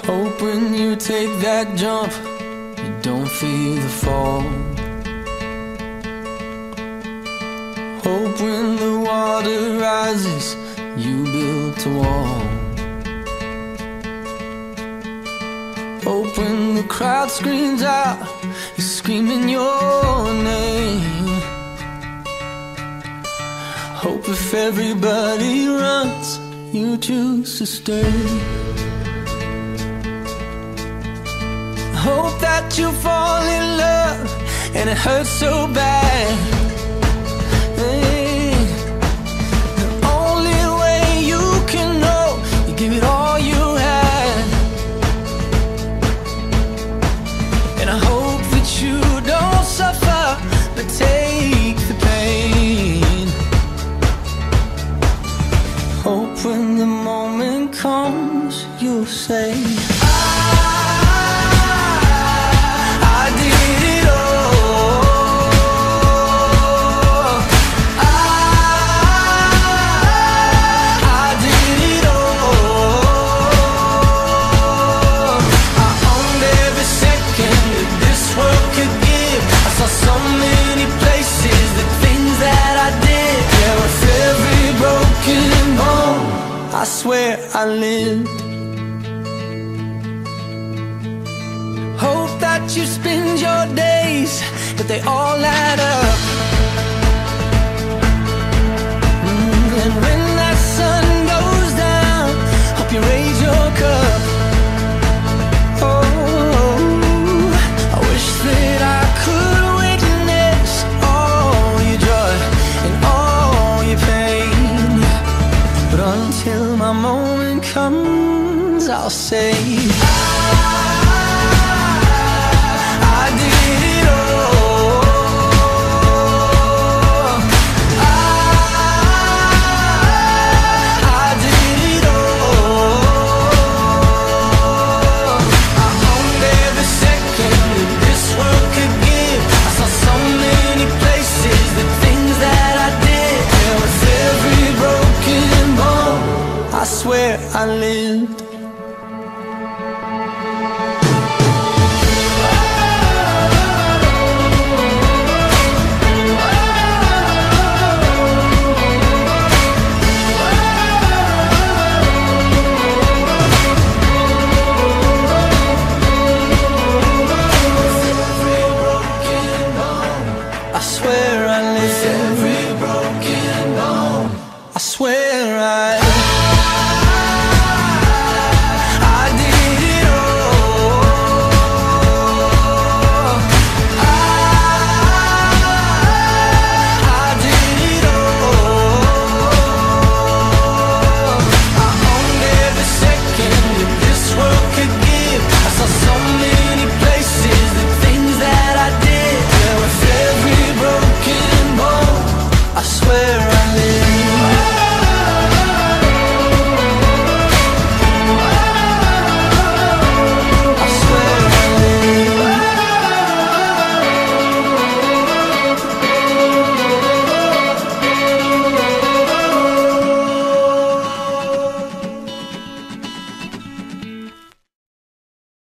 Hope when you take that jump, you don't feel the fall. Hope when the water rises, you built a wall. Hope when the crowd screams out, you're screaming your name. Hope if everybody runs, you choose to stay. Hope that you fall in love and it hurts so bad. Hey, the only way you can know, you give it all you had. And I hope that you don't suffer, but take the pain. Hope when the moment comes, you'll say, I swear I lived. Hope that you spend your days, but they all add up. And when that sun goes down, hope you raise your cup. Oh, I wish that I could witness all your joy and all your pain, but until my moment comes, I'll say, I did it all. I did it all. I owned every second that this world could give. I saw so many places, the things that I did. There was every broken bone, I swear I lived. I swear